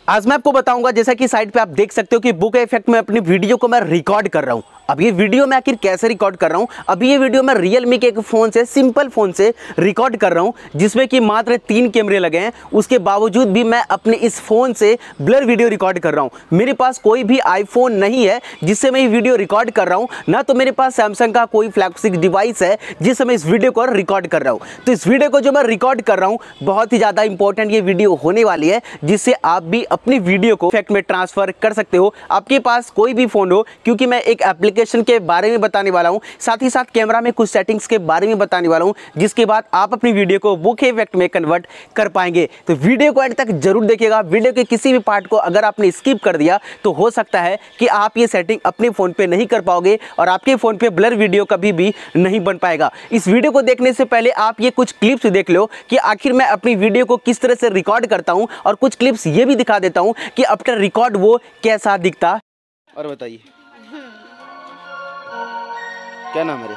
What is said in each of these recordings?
आज मैं आपको बताऊंगा, जैसा कि साइड पे आप देख सकते हो कि बुक इफेक्ट में अपनी वीडियो को मैं रिकॉर्ड कर रहा हूं। अब ये वीडियो मैं आखिर कैसे रिकॉर्ड कर रहा हूं? अभी ये वीडियो मैं रियलमी के एक फ़ोन से, सिंपल फ़ोन से रिकॉर्ड कर रहा हूं, जिसमें कि मात्र 3 कैमरे लगे हैं। उसके बावजूद भी मैं अपने इस फ़ोन से ब्लर वीडियो रिकॉर्ड कर रहा हूं। मेरे पास कोई भी आईफोन नहीं है जिससे मैं ये वीडियो रिकॉर्ड कर रहा हूं, ना तो मेरे पास सैमसंग का कोई फ्लैगशिप डिवाइस है जिससे मैं इस वीडियो को रिकॉर्ड कर रहा हूं। तो इस वीडियो को जो मैं रिकॉर्ड कर रहा हूं, बहुत ही ज़्यादा इंपॉर्टेंट ये वीडियो होने वाली है, जिससे आप भी अपनी वीडियो को इफेक्ट में ट्रांसफर कर सकते हो, आपके पास कोई भी फ़ोन हो। क्योंकि मैं एक एप्लीकेशन के बारे में बताने वाला हूं, साथ ही साथ कैमरा में कुछ सेटिंग्स के बारे में बताने वाला हूं, जिसके बाद आप अपनी वीडियो को बुक इफेक्ट में कन्वर्ट कर पाएंगे। तो वीडियो को एंड तक जरूर देखिएगा। वीडियो के किसी भी पार्ट को अगर आपने स्किप कर दिया तो हो सकता है कि आप ये सेटिंग अपने फ़ोन पे नहीं कर पाओगे और आपके फ़ोन पे ब्लर वीडियो कभी भी नहीं बन पाएगा। इस वीडियो को देखने से पहले आप ये कुछ क्लिप्स देख लो कि आखिर मैं अपनी वीडियो को किस तरह से रिकॉर्ड करता हूं, और कुछ क्लिप्स ये भी दिखा देता हूं कि आफ्टर रिकॉर्ड वो कैसा दिखता। और बताइए क्या नाम है?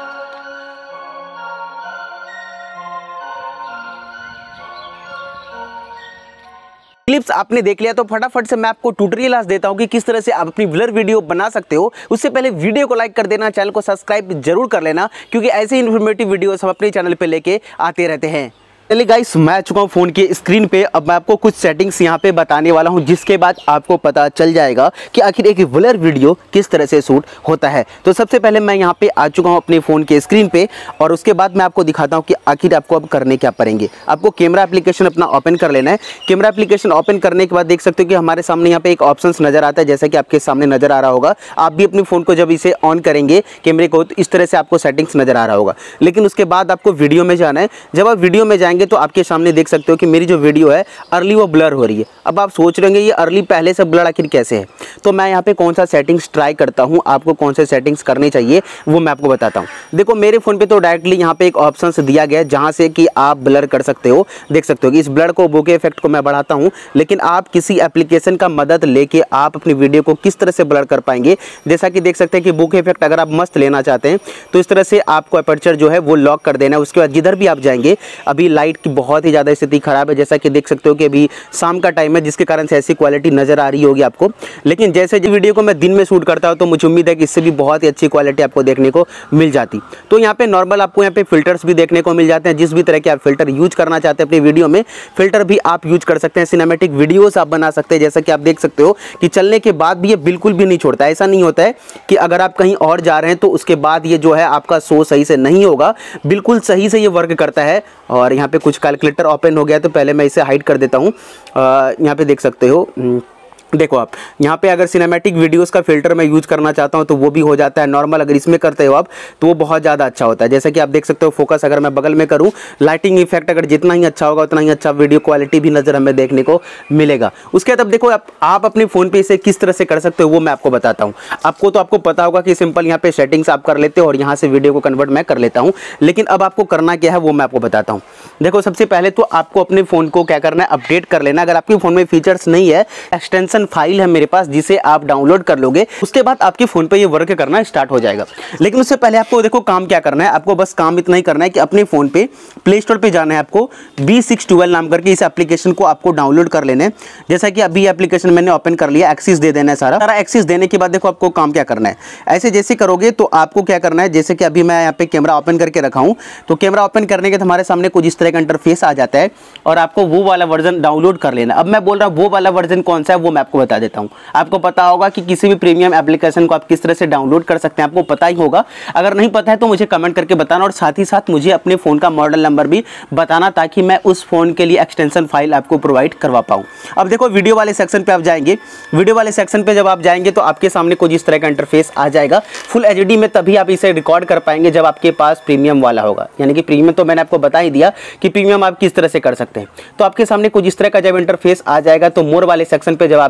क्लिप्स आपने देख लिया, तो फटाफट से मैं आपको ट्यूटोरियल आज देता हूं कि किस तरह से आप अपनी ब्लर वीडियो बना सकते हो। उससे पहले वीडियो को लाइक कर देना, चैनल को सब्सक्राइब जरूर कर लेना, क्योंकि ऐसे इन्फॉर्मेटिव वीडियोस हम अपने चैनल पे लेके आते रहते हैं। चलिए गाइस, मैं आ चुका हूँ फ़ोन के स्क्रीन पे। अब मैं आपको कुछ सेटिंग्स यहाँ पे बताने वाला हूँ, जिसके बाद आपको पता चल जाएगा कि आखिर एक ब्लर वीडियो किस तरह से शूट होता है। तो सबसे पहले मैं यहाँ पे आ चुका हूँ अपने फ़ोन के स्क्रीन पे, और उसके बाद मैं आपको दिखाता हूँ कि आखिर आपको अब करने क्या पड़ेंगे। आपको कैमरा एप्लीकेशन अपना ओपन कर लेना है। कैमरा एप्लीकेशन ओपन करने के बाद देख सकते हो कि हमारे सामने यहाँ पे एक ऑप्शन नज़र आता है, जैसा कि आपके सामने नज़र आ रहा होगा। आप भी अपने फ़ोन को जब इसे ऑन करेंगे कैमरे को, तो इस तरह से आपको सेटिंग्स नज़र आ रहा होगा। लेकिन उसके बाद आपको वीडियो में जाना है। जब आप वीडियो में जाएंगे तो आपके सामने देख सकते हो कि मेरी जो वीडियो है अर्ली वो ब्लर हो रही है। अब आप सोच रहे होंगे ये अर्ली पहले से ब्लर आखिर कैसे है? तो मैं यहाँ पे कौन सा सेटिंग्स ट्राई करता हूँ, आपको कौन से सेटिंग्स करनी चाहिए वो मैं आपको बताता हूँ। देखो, मेरे फ़ोन पे तो डायरेक्टली यहाँ पे एक ऑप्शन दिया गया है जहाँ से कि आप ब्लर कर सकते हो। देख सकते हो कि इस ब्लर को, बोके इफेक्ट को मैं बढ़ाता हूँ, लेकिन आप किसी एप्लीकेशन का मदद लेके आप अपनी वीडियो को किस तरह से ब्लर कर पाएंगे। जैसा कि देख सकते हैं कि बोके इफेक्ट अगर आप मस्त लेना चाहते हैं तो इस तरह से आपको अपर्चर जो है वो लॉक कर देना है। उसके बाद जिधर भी आप जाएंगे, अभी लाइट की बहुत ही ज़्यादा स्थिति खराब है, जैसा कि देख सकते हो कि अभी शाम का टाइम है, जिसके कारण से ऐसी क्वालिटी नजर आ रही होगी आपको। लेकिन जैसे जो वीडियो को मैं दिन में शूट करता हूं तो मुझे उम्मीद है कि इससे भी बहुत ही अच्छी क्वालिटी आपको देखने को मिल जाती। तो यहाँ पे नॉर्मल आपको यहाँ पे फिल्टर्स भी देखने को मिल जाते हैं। जिस भी तरह के आप फिल्टर यूज करना चाहते हैं अपनी वीडियो में, फिल्टर भी आप यूज कर सकते हैं। सिनेमैटिक वीडियोस आप बना सकते हैं। जैसा कि आप देख सकते हो कि चलने के बाद भी ये बिल्कुल भी नहीं छोड़ता। ऐसा नहीं होता है कि अगर आप कहीं और जा रहे हैं तो उसके बाद ये जो है आपका शो सही से नहीं होगा, बिल्कुल सही से ये वर्क करता है। और यहाँ पे कुछ कैलकुलेटर ओपन हो गया, तो पहले मैं इसे हाइड कर देता हूँ। यहाँ पे देख सकते हो, देखो आप यहाँ पे अगर सिनेमैटिक वीडियोस का फिल्टर मैं यूज करना चाहता हूँ तो वो भी हो जाता है। नॉर्मल अगर इसमें करते हो आप तो वो बहुत ज़्यादा अच्छा होता है। जैसे कि आप देख सकते हो, फोकस अगर मैं बगल में करूँ, लाइटिंग इफेक्ट अगर जितना ही अच्छा होगा उतना ही अच्छा वीडियो क्वालिटी भी नज़र हमें देखने को मिलेगा। उसके बाद अब देखो आप अपने फ़ोन पे इसे किस तरह से कर सकते हो वो मैं आपको बताता हूँ। आपको पता होगा कि सिंपल यहाँ पे सेटिंग्स आप कर लेते हो और यहाँ से वीडियो को कन्वर्ट मैं कर लेता हूँ। लेकिन अब आपको करना क्या है वो मैं आपको बताता हूँ। देखो, सबसे पहले तो आपको अपने फ़ोन को क्या करना है, अपडेट कर लेना। अगर आपके फ़ोन में फीचर्स नहीं है, एक्सटेंशन फाइल है मेरे पास जिसे आप डाउनलोड कर लोगे, उसके बाद आपके फ़ोन पे ये वर्क करना स्टार्ट हो जाएगा। लेकिन उससे पहले आपको देखो काम क्या करना है। आपको बस काम इतना ही करना है कि अपने फ़ोन पे प्ले स्टोर पे जाना है। आपको B612 नाम करके इस एप्लीकेशन को आपको डाउनलोड कर लेना है। जैसा कि अभी एप्लीकेशन मैंने ओपन कर लिया, एक्सेस दे देना है सारा एक्सेस देने के बाद देखो आपको काम क्या करना है। ऐसे जैसे करोगे तो आपको क्या करना है, जैसे कि अभी मैं यहाँ पे कैमरा ओपन करके रखा हूँ, तो कैमरा ओपन करने के हमारे सामने कुछ इस तरह का इंटरफेस आ जाता है और आपको वो वाला वर्जन डाउनलोड कर लेना। अब मैं बोल रहा हूँ वो वाला वर्जन कौन सा है वो मैं आपको बता देता हूँ। आपको पता होगा कि किसी भी प्रीमियम एप्लीकेशन को आप किस तरह से डाउनलोड कर सकते हैं, आपको पता ही होगा। अगर नहीं पता है तो मुझे कमेंट करके बताना, और साथ ही साथ मुझे अपने फ़ोन का मॉडल नंबर भी बताना, ताकि मैं उस फ़ोन के लिए एक्सटेंशन फाइल आपको प्रोवाइड करवा पाऊँ। अब देखो, वीडियो वाले सेक्शन पे आप जाएंगे। वीडियो वाले सेक्शन पे जब आप जाएंगे तो आपके सामने कुछ इस तरह का इंटरफेस आ जाएगा। फुल HD में तभी आप इसे रिकॉर्ड कर पाएंगे जब आपके पास प्रीमियम वाला होगा। यानी कि प्रीमियम तो मैंने आपको बता ही दिया कि प्रीमियम आप किस तरह से कर सकते हैं। तो आपके सामने कुछ इस तरह का जब इंटरफेस आ जाएगा तो मोर वाले सेक्शन पे जब आप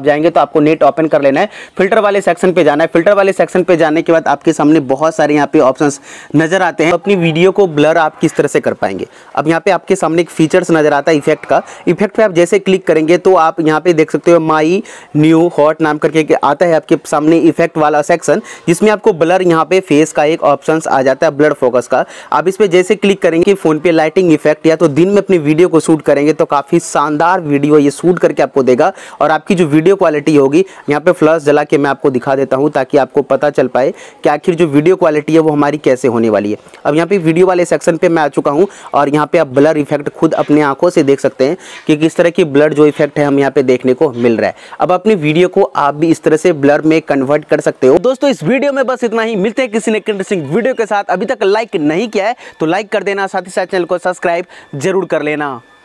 जाएंगे तो आपको नेट ओपन कर लेना है, फिल्टर वाले सेक्शन पे जाना है। फिल्टर वाले सेक्शन पे जाने के बाद आपके सामने बहुत सारे यहाँ पे ऑप्शंस नजर आते हैं। अपनी वीडियो को ब्लर आप किस तरह से कर पाएंगे। अब यहाँ पे आपके सामने एक फीचर्स नजर आता है इफेक्ट का। इफेक्ट पे आप जैसे क्लिक करेंगे तो आप यहाँ पे देख सकते हो माई न्यू हॉट नाम करके आता है आपके सामने इफेक्ट वाला सेक्शन, जिसमें आपको ब्लर यहाँ पे फेस का एक ऑप्शन आ जाता है, ब्लर फोकस का। आप इस पे जैसे क्लिक करेंगे फोन पे लाइटिंग इफेक्ट, या तो दिन में अपनी वीडियो को शूट करेंगे तो काफी शानदार वीडियो ये शूट करके आपको देगा। और आपकी जो वीडियो क्वालिटी होगी, यहाँ पे फ्लैश जला के मैं आपको दिखा देता हूँ ताकि आपको पता चल पाए कि आखिर जो वीडियो क्वालिटी है वो हमारी कैसे होने वाली है। अब यहाँ पे वीडियो वाले सेक्शन पे मैं आ चुका हूँ और यहाँ पे आप ब्लर इफेक्ट खुद अपने आंखों से देख सकते हैं कि किस तरह की ब्लर जो इफेक्ट है हम यहाँ पे देखने को मिल रहा है। अब अपनी वीडियो को आप भी इस तरह से ब्लर में कन्वर्ट कर सकते हो। दोस्तों इस वीडियो में बस इतना ही, मिलते हैं किसी ने इंटरेस्टिंग वीडियो के साथ। अभी तक लाइक नहीं किया है तो लाइक कर देना, साथ ही साथ चैनल को सब्सक्राइब जरूर कर लेना।